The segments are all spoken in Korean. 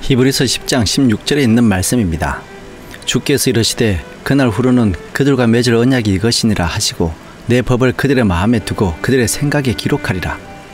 히브리서 10장 16절에 있는 말씀입니다. 주께서 이르시되 그날 후로는 그들과 맺을 언약이 이것이니라 하시고 내 법을 그들의 마음에 두고 그들의 생각에 기록하리라.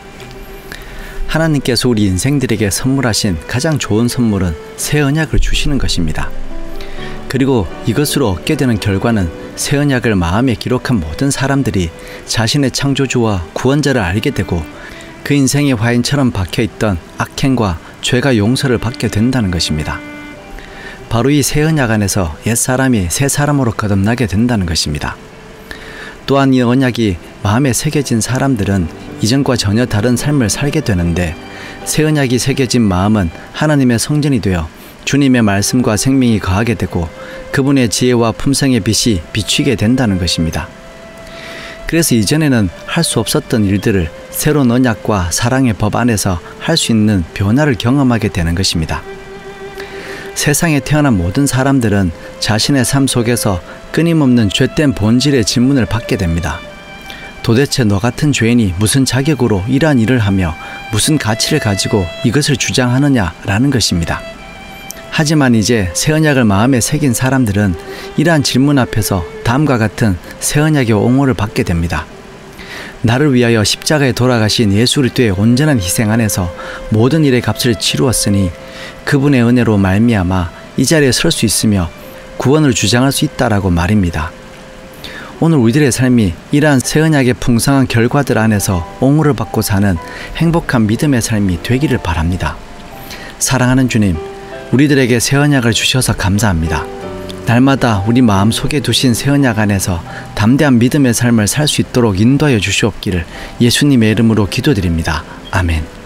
하나님께서 우리 인생들에게 선물하신 가장 좋은 선물은 새 언약을 주시는 것입니다. 그리고 이것으로 얻게 되는 결과는 새 언약을 마음에 기록한 모든 사람들이 자신의 창조주와 구원자를 알게 되고 그 인생의 화인처럼 박혀있던 악행과 죄가 용서를 받게 된다는 것입니다. 바로 이 새 언약 안에서 옛사람이 새 사람으로 거듭나게 된다는 것입니다. 또한 이 언약이 마음에 새겨진 사람들은 이전과 전혀 다른 삶을 살게 되는데, 새 언약이 새겨진 마음은 하나님의 성전이 되어 주님의 말씀과 생명이 거하게 되고 그분의 지혜와 품성의 빛이 비추게 된다는 것입니다. 그래서 이전에는 할 수 없었던 일들을 새로운 언약과 사랑의 법 안에서 할 수 있는 변화를 경험하게 되는 것입니다. 세상에 태어난 모든 사람들은 자신의 삶 속에서 끊임없는 죄된 본질의 질문을 받게 됩니다. 도대체 너 같은 죄인이 무슨 자격으로 이러한 일을 하며 무슨 가치를 가지고 이것을 주장하느냐라는 것입니다. 하지만 이제 새 언약을 마음에 새긴 사람들은 이러한 질문 앞에서 다음과 같은 새 언약의 옹호를 받게 됩니다. 나를 위하여 십자가에 돌아가신 예수 그리스도의 온전한 희생 안에서 모든 일의 값을 치루었으니 그분의 은혜로 말미암아 이 자리에 설 수 있으며 구원을 주장할 수 있다라고 말입니다. 오늘 우리들의 삶이 이러한 새 언약의 풍성한 결과들 안에서 옹호를 받고 사는 행복한 믿음의 삶이 되기를 바랍니다. 사랑하는 주님, 우리들에게 새 언약을 주셔서 감사합니다. 날마다 우리 마음속에 두신 새 언약 안에서 담대한 믿음의 삶을 살 수 있도록 인도하여 주시옵기를 예수님의 이름으로 기도드립니다. 아멘.